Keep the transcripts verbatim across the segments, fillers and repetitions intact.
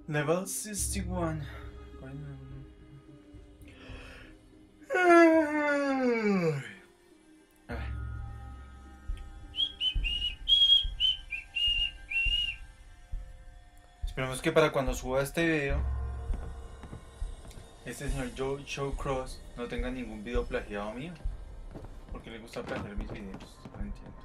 Level sixty-one. Esperemos que para cuando suba este video, este señor Joe Showcross no tenga ningún video plagiado mío. Porque le gusta plagiar mis videos. No entiendo.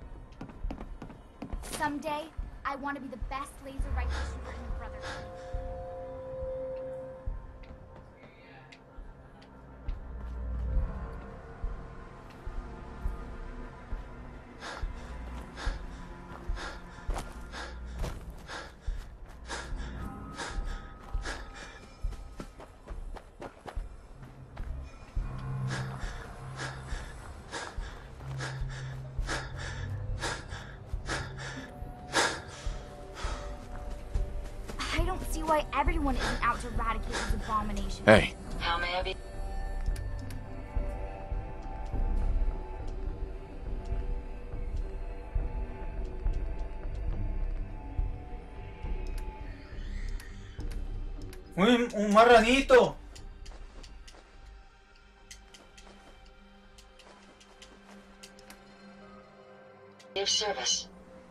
Someday, I want to be the best laser rifle shooter in the Brotherhood. I don't see why everyone isn't out to eradicate this abomination. Hey. How may I be? ¡Un, un marranito! Give service.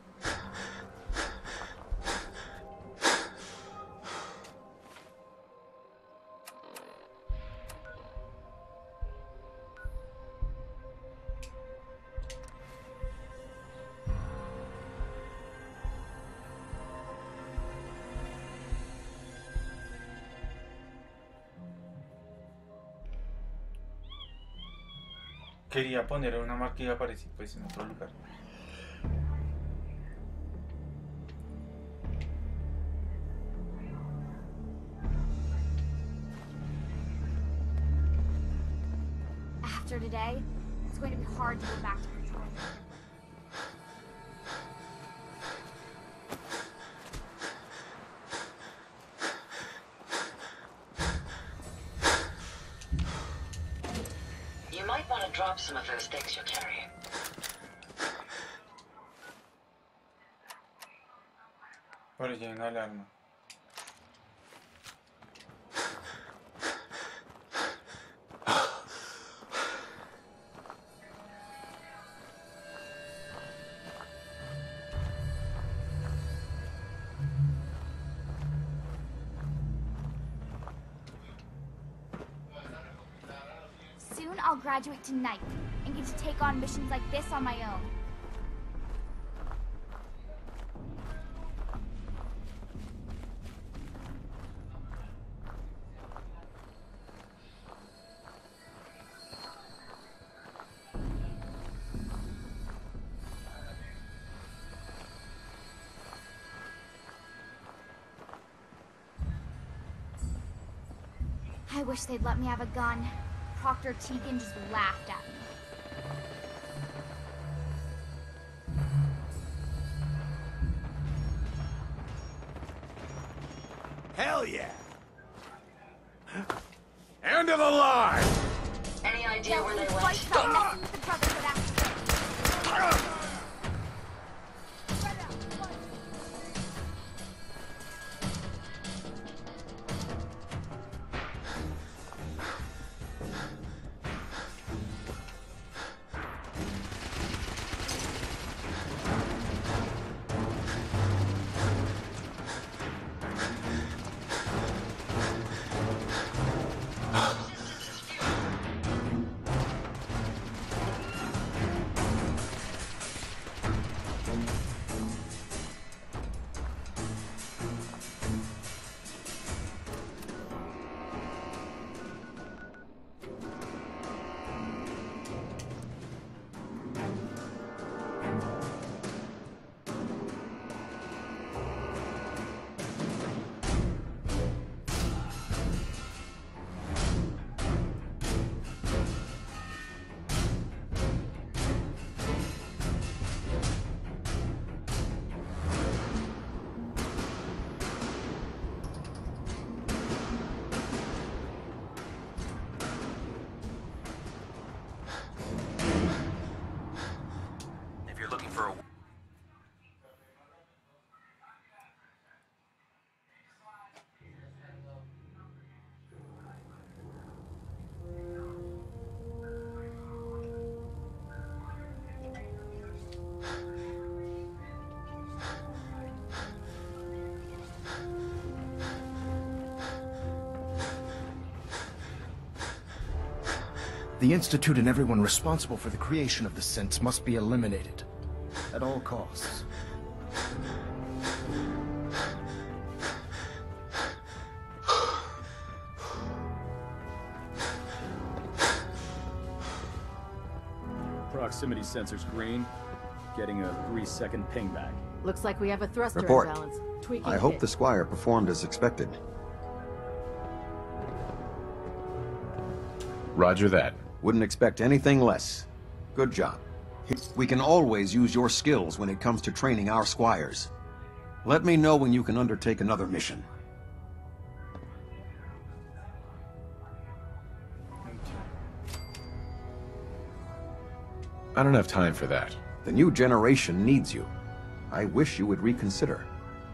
Quería poner una marca y aparecí pues en otro lugar. After today, it's going to be hard to go back to control. You might want to drop some of those things you're carrying. Por allá hay una alarma. Soon I'll graduate tonight and get to take on missions like this on my own. I wish they'd let me have a gun. Proctor Tegan just laughed at me. Hell yeah! End of the line! Any idea where they Twice went? about messing with the Brotherhood after. The Institute and everyone responsible for the creation of the synths must be eliminated. At all costs. Proximity sensors green. Getting a three-second ping back. Looks like we have a thruster Report. imbalance. Tweaking I hope hit. the Squire performed as expected. Roger that. Wouldn't expect anything less. Good job. We can always use your skills when it comes to training our Squires. Let me know when you can undertake another mission. I don't have time for that. The new generation needs you. I wish you would reconsider.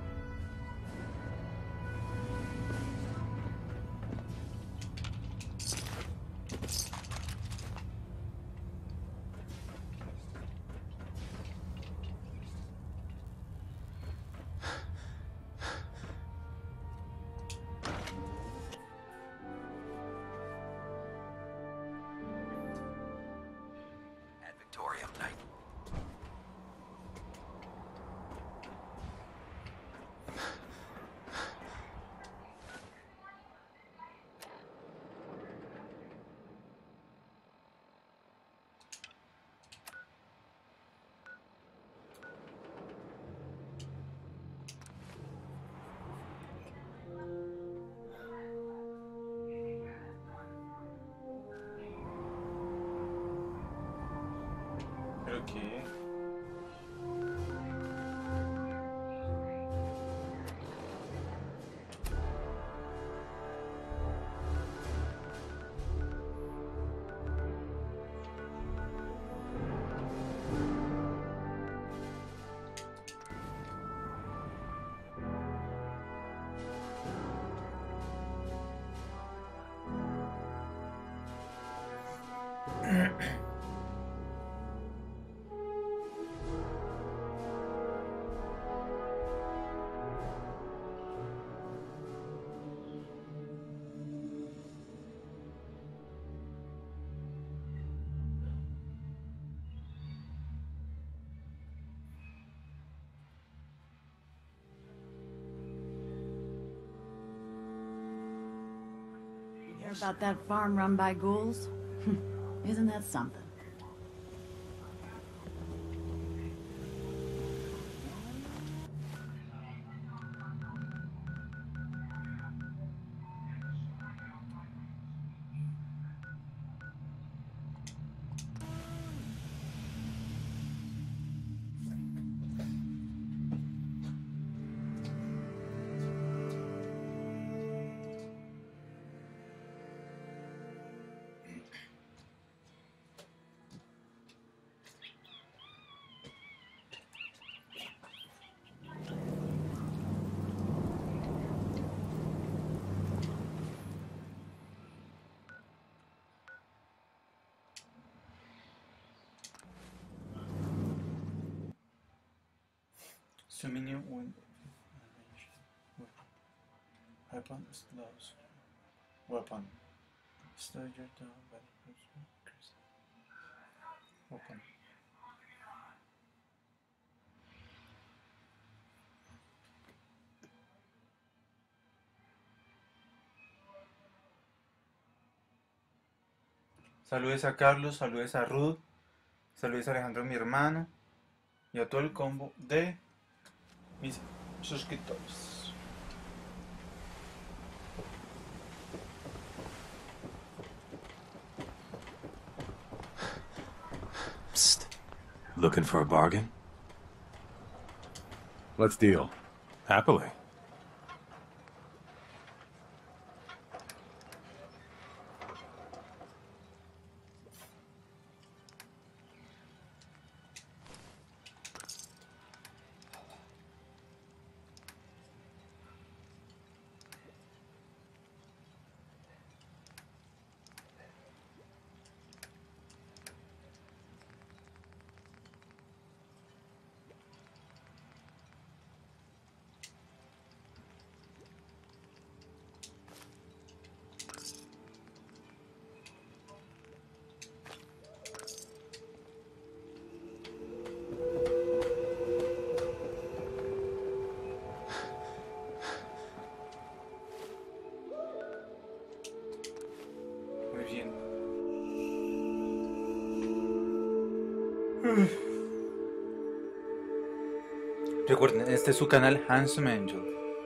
Ad Victoriam Knight. Creo que... Hear about that farm run by ghouls? Isn't that something? Summoning window. Weapon slows. Weapon. Slow your down by Weapon. Saludes a Carlos, saludes a Ruth, saludes a Alejandro, mi hermano, y a todo el combo de mis suscriptores. Psst. Looking for a bargain? Let's deal. Happily. Recuerden, este es su canal Handsome Angel.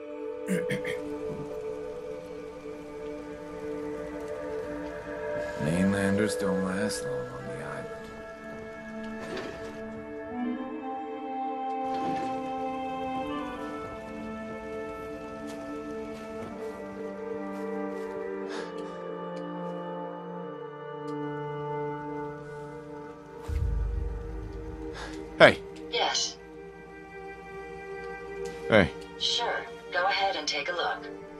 Mainlanders don't last long on the island. Hey. Yes. Hey. Sure. Go ahead and take a look.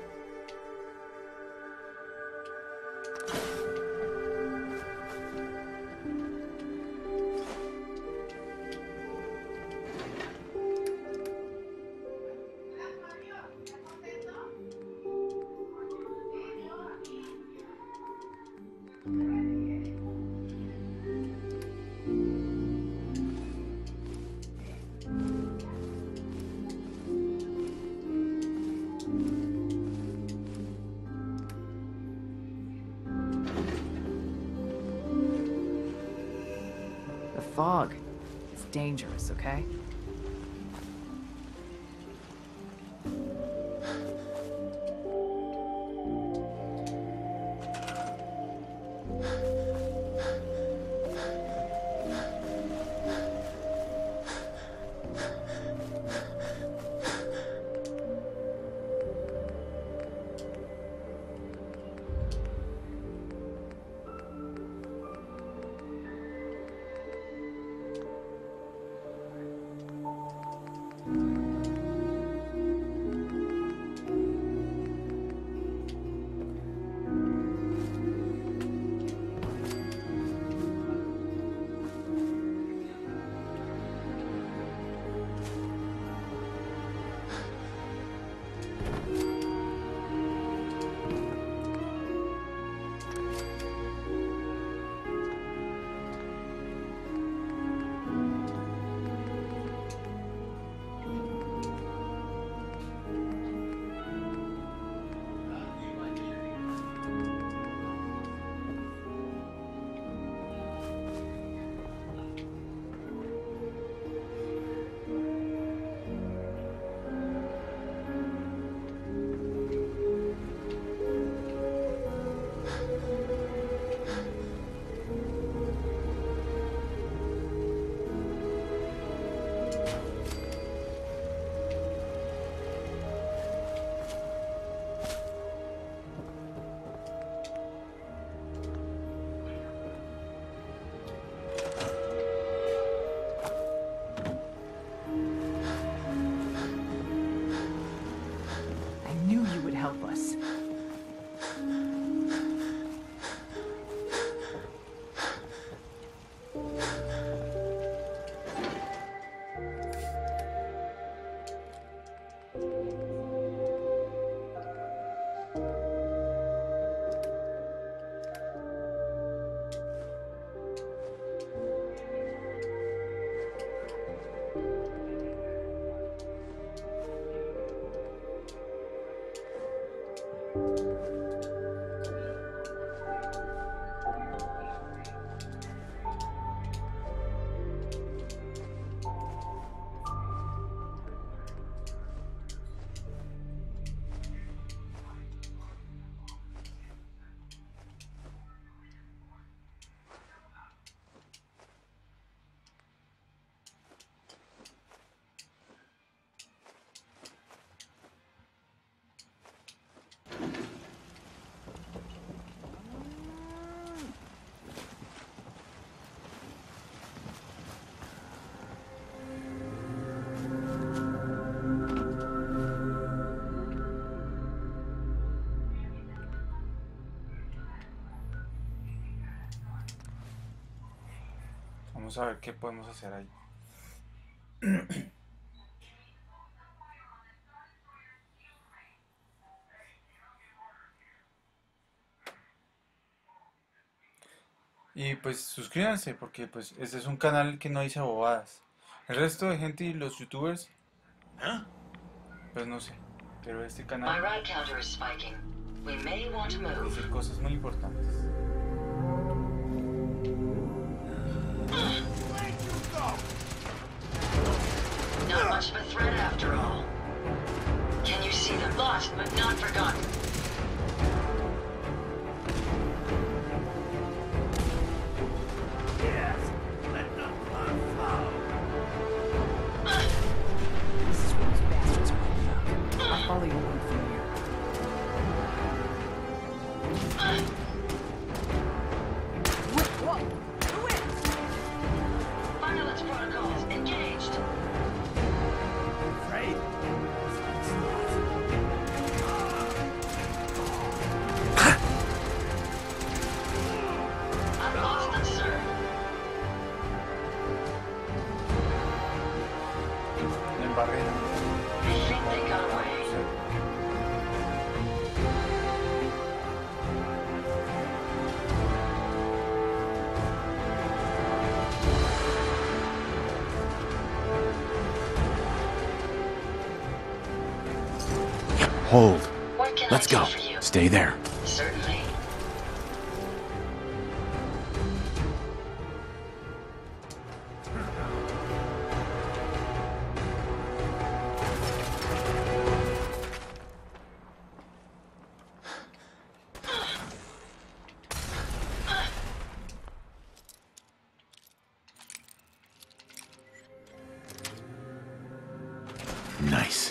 The fog. It's dangerous, okay? Help us. Vamos a ver qué podemos hacer ahí. Y pues suscríbanse porque pues este es un canal que no dice bobadas. El resto de gente y los youtubers, pues no sé, pero este My canal ride counter is spiking. We may want to move. dice cosas muy importantes. barrera. I think they got away. Hold. What can Let's I do go. for you? Stay there. Certainly. Nice.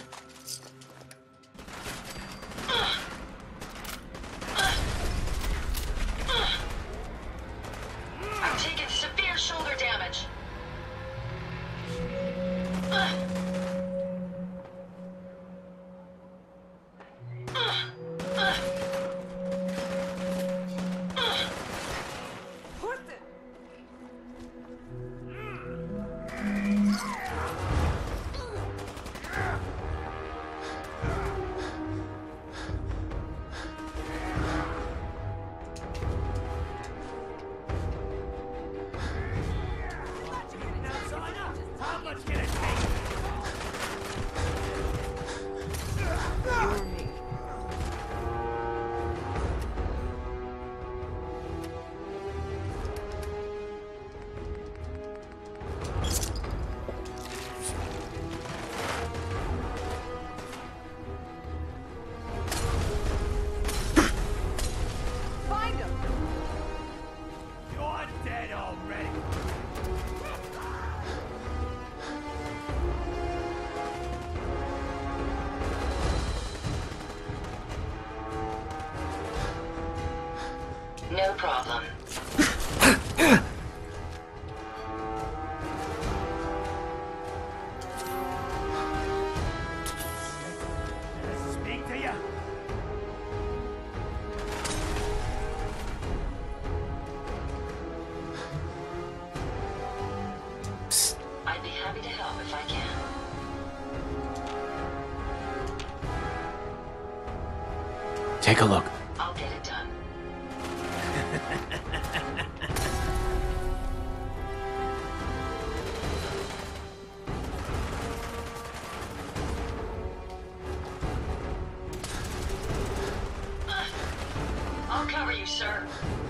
I'm taking severe shoulder damage. No problem. Speak to you. Psst. I'd be happy to help if I can. Take a look. I'll get it done. I'll cover you, sir.